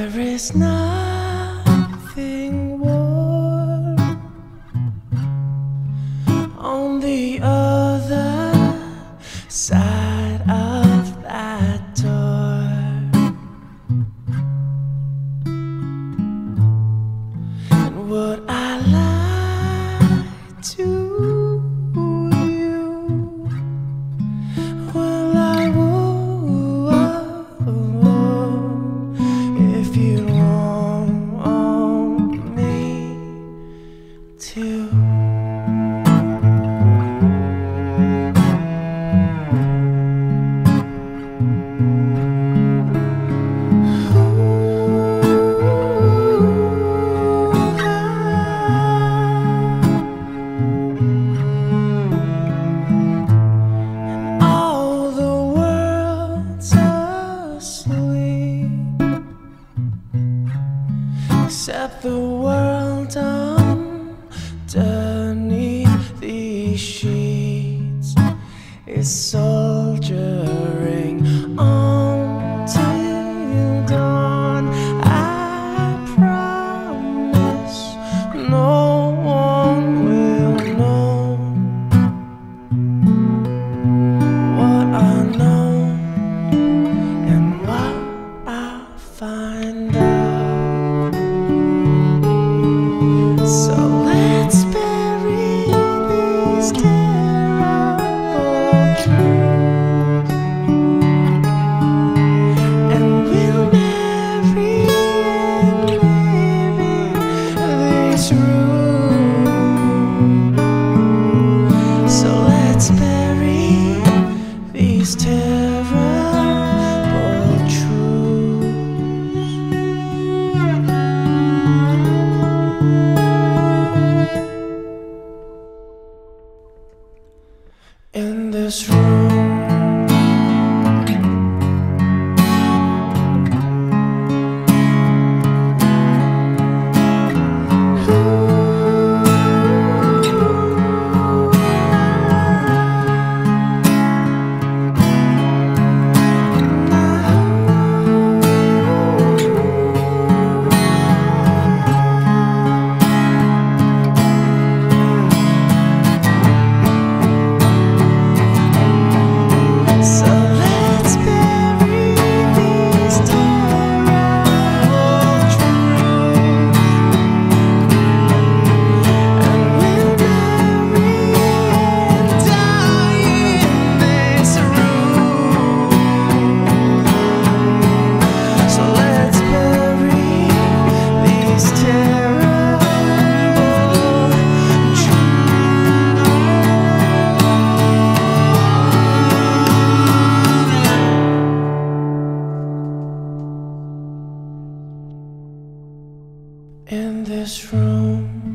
There is nothing warm on the other side of that door, and would I lie to you? Well, I would if you want me to. Except the world underneath these sheets is soldiering on till dawn. I promise no one will know what I know and what I find out. So let's bury these terrible truths, and we'll marry and live in this room. So let's bury these terrible truths. In this room, in this room.